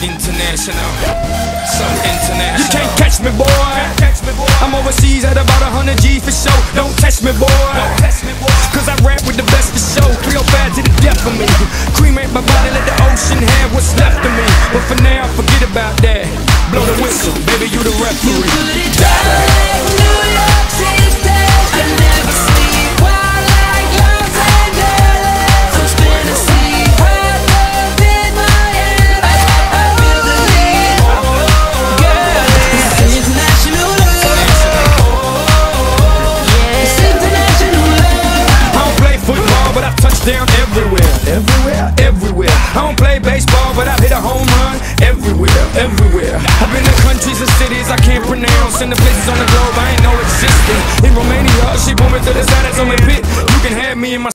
International, so international. You can't catch me, boy. I'm overseas at about 100 G for show. Don't test me, boy. Cause I rap with the best for show. 305 to the death of me. Cremate my body, let the ocean have what's left of me. But for now, forget about that. Blow the whistle, baby, you the referee. You put it down like New York City. I never sleep while like Los Angeles. I'm spinning sleep, hot love in my head. I feel the need, girl. It's international love. It's international love. I don't play football, but I touch down everywhere. Everywhere. I don't play baseball, but I've hit a home run everywhere. I've been to countries and cities I can't pronounce, and the places on the globe I ain't know existed. In Romania, she pulled me to the side and told me, "Pit, you can have me in my